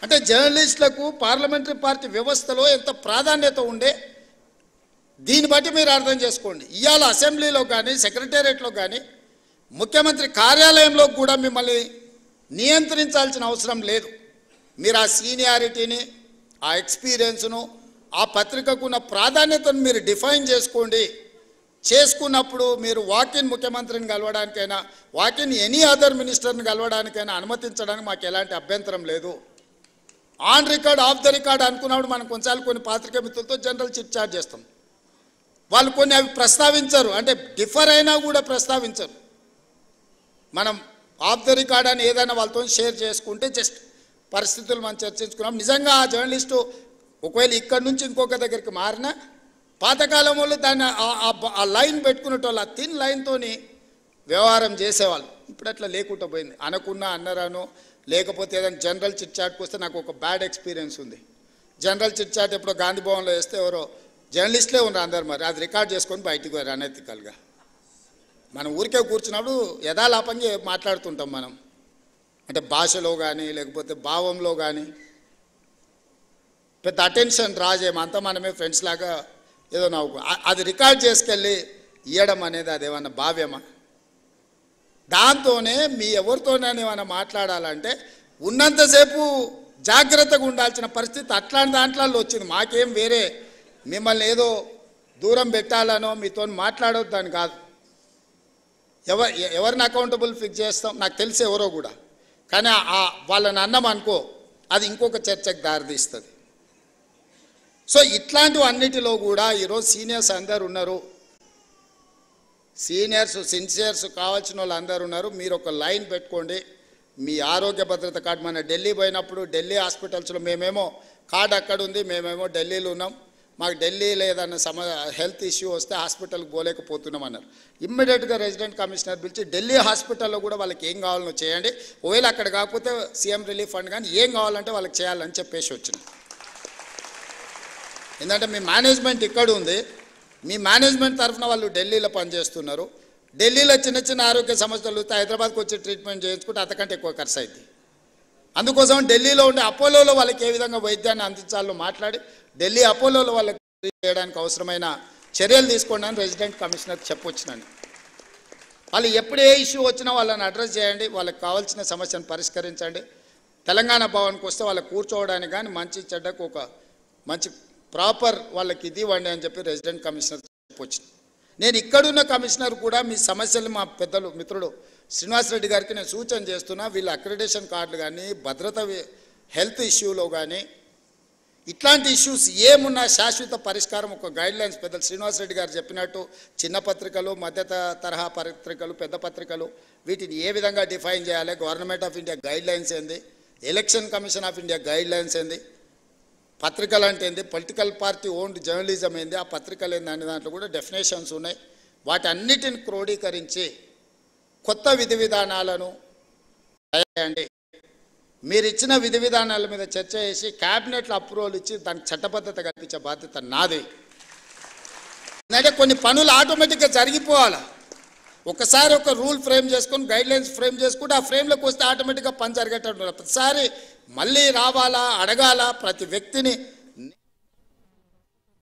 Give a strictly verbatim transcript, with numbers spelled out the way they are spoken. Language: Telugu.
అంటే జర్నలిస్టులకు పార్లమెంటరీ పార్టీ వ్యవస్థలో ఎంత ప్రాధాన్యత ఉండే దీన్ని బట్టి మీరు అర్థం చేసుకోండి. ఇవాళ అసెంబ్లీలో కానీ సెక్రటేరియట్లో కానీ ముఖ్యమంత్రి కార్యాలయంలో కూడా మిమ్మల్ని నియంత్రించాల్సిన అవసరం లేదు. మీరు ఆ సీనియారిటీని, ఆ ఎక్స్పీరియన్స్ను, ఆ పత్రికకున్న ప్రాధాన్యతను మీరు డిఫైన్ చేసుకోండి. చేసుకున్నప్పుడు మీరు వాకిన్ ముఖ్యమంత్రిని కలవడానికైనా, వాకిన్ ఎనీ అదర్ మినిస్టర్ని కలవడానికైనా అనుమతించడానికి మాకు ఎలాంటి అభ్యంతరం లేదు. On record, off the record అనుకున్నప్పుడు మనం కొన్నిసార్లు కొన్ని పాత్రికా మిత్రులతో జనరల్ చిట్ చాట్ చేస్తాం. వాళ్ళు కొన్ని అవి ప్రస్తావించరు, అంటే డిఫర్ అయినా కూడా ప్రస్తావించరు. మనం ఆఫ్ ద రికార్డ్ అని ఏదైనా వాళ్ళతో షేర్ చేసుకుంటే జస్ట్ పరిస్థితులు మనం చర్చించుకున్నాం. నిజంగా ఆ జర్నలిస్టు ఒకవేళ ఇక్కడి నుంచి ఇంకొక దగ్గరికి మారినా పాతకాలం వాళ్ళు దాన్ని ఆ లైన్ పెట్టుకునేటోళ్ళు, ఆ థిన్ లైన్తోని వ్యవహారం చేసేవాళ్ళు. ఇప్పుడు అట్లా లేకుండా పోయింది. అనకున్నా అన్నరాను, లేకపోతే ఏదైనా జనరల్ చిట్ చాట్కి వస్తే నాకు ఒక బ్యాడ్ ఎక్స్పీరియన్స్ ఉంది. జనరల్ చిట్ చాట్ ఎప్పుడో గాంధీ భవన్లో వేస్తే ఎవరో జర్నలిస్టులే ఉన్నారు అందరు, మరి అది రికార్డ్ చేసుకొని బయటికి పోయారు అనెతికల్గా. మనం ఊరికే కూర్చున్నప్పుడు యథాలాపంగా మాట్లాడుతుంటాం మనం, అంటే భాషలో కానీ లేకపోతే భావంలో కానీ పెద్ద అటెన్షన్ రాజేమో, అంతా మనమే ఫ్రెండ్స్ లాగా ఏదో నవ్వుకో. అది రికార్డ్ చేసుకెళ్ళి ఇవ్వడం అనేది అదేమన్నా భావ్యమా? దాంతోనే మీ ఎవరితోనైనా ఏమైనా మాట్లాడాలంటే ఉన్నంతసేపు జాగ్రత్తగా ఉండాల్సిన పరిస్థితి అట్లాంటి దాంట్లో వచ్చింది. మాకేం వేరే మిమ్మల్ని ఏదో దూరం పెట్టాలనో మీతో మాట్లాడొద్దని కాదు. ఎవరు ఎవరిని అకౌంటబుల్ ఫిక్స్ చేస్తాం నాకు తెలిసి ఎవరో కూడా, కానీ ఆ వాళ్ళని అన్నం అనుకో అది ఇంకొక చర్చకు దారితీస్తుంది. సో ఇట్లాంటివి అన్నిటిలో కూడా ఈరోజు సీనియర్స్ అందరు ఉన్నారు, సీనియర్స్ సిన్సియర్స్ కావాల్సిన వాళ్ళు అందరు ఉన్నారు. మీరు ఒక లైన్ పెట్టుకోండి. మీ ఆరోగ్య భద్రత కార్డు, మన ఢిల్లీ పోయినప్పుడు ఢిల్లీ హాస్పిటల్స్లో మేమేమో కార్డు అక్కడ ఉంది, మేమేమో ఢిల్లీలో ఉన్నాం, మాకు ఢిల్లీలో ఏదన్నా సమ హెల్త్ ఇష్యూ వస్తే హాస్పిటల్కి పోలేకపోతున్నాం అన్నారు. ఇమ్మీడియట్గా రెసిడెంట్ కమిషనర్ పిలిచి ఢిల్లీ హాస్పిటల్లో కూడా వాళ్ళకి ఏం కావాలనో చేయండి, ఒకవేళ అక్కడ కాకపోతే సీఎం రిలీఫ్ ఫండ్ కానీ ఏం కావాలంటే వాళ్ళకి చేయాలని చెప్పేసి వచ్చింది. ఎందుకంటే మీ మేనేజ్మెంట్ ఇక్కడ ఉంది, మీ మేనేజ్మెంట్ తరఫున వాళ్ళు ఢిల్లీలో పనిచేస్తున్నారు. ఢిల్లీలో చిన్న చిన్న ఆరోగ్య సమస్యలు వస్తే హైదరాబాద్కి వచ్చి ట్రీట్మెంట్ చేయించుకుంటే అంతకంటే ఎక్కువ ఖర్చు అవుతుంది. అందుకోసం ఢిల్లీలో ఉండే అపోలోలో వాళ్ళకి ఏ విధంగా వైద్యాన్ని అందించాలో మాట్లాడి ఢిల్లీ అపోలోలో వాళ్ళకి చేయడానికి అవసరమైన చర్యలు తీసుకోండి అని రెసిడెంట్ కమిషనర్ చెప్పొచ్చినాను. వాళ్ళు ఎప్పుడు ఏ ఇష్యూ వచ్చినా వాళ్ళని అడ్రస్ చేయండి, వాళ్ళకి కావాల్సిన సమస్యను పరిష్కరించండి. తెలంగాణ భవన్కి వస్తే వాళ్ళకి కూర్చోవడానికి కానీ మంచి చెడ్డకు ఒక మంచి ప్రాపర్ వాళ్ళకి ఇది ఇవ్వండి అని చెప్పి రెసిడెంట్ కమిషనర్ చెప్పొచ్చింది. నేను ఇక్కడున్న కమిషనర్ కూడా మీ సమస్యలు మా పెద్దలు మిత్రుడు శ్రీనివాసరెడ్డి గారికి నేను సూచన చేస్తున్నా. వీళ్ళ అక్రిడేషన్ కార్డులు కానీ భద్రత హెల్త్ ఇష్యూలో కానీ ఇట్లాంటి ఇష్యూస్ ఏమున్నా శాశ్వత పరిష్కారం ఒక గైడ్లైన్స్ పెద్దలు శ్రీనివాసరెడ్డి గారు చెప్పినట్టు చిన్న పత్రికలు, మధ్య తరహా పత్రికలు, పెద్ద పత్రికలు వీటిని ఏ విధంగా డిఫైన్ చేయాలి, గవర్నమెంట్ ఆఫ్ ఇండియా గైడ్లైన్స్ ఏంది, election commission of India guidelines ఏంది, పత్రికలు అంటే ఏంది, పొలిటికల్ పార్టీ ఓన్డ్ జర్నలిజం ఏంది, ఆ పత్రికలు ఏంది అనే దాంట్లో కూడా డెఫినేషన్స్ ఉన్నాయి. వాటి అన్నిటిని క్రోడీకరించి కొత్త విధి విధానాలను తయారండి. మీరు ఇచ్చిన విధి విధానాల మీద చర్చ చేసి క్యాబినెట్లో అప్రూవల్ ఇచ్చి దానికి చట్టబద్ధత కల్పించే బాధ్యత నాది. అంటే కొన్ని పనులు ఆటోమేటిక్గా జరిగిపోవాలి. ఒకసారి ఒక రూల్ ఫ్రేమ్ చేసుకొని గైడ్లైన్స్ ఫ్రేమ్ చేసుకుంటే ఆ ఫ్రేమ్లోకి వస్తే ఆటోమేటిక్గా పని జరిగేటట్టు. ప్రతిసారి మళ్ళీ రావాలా, అడగాల, ప్రతి వ్యక్తిని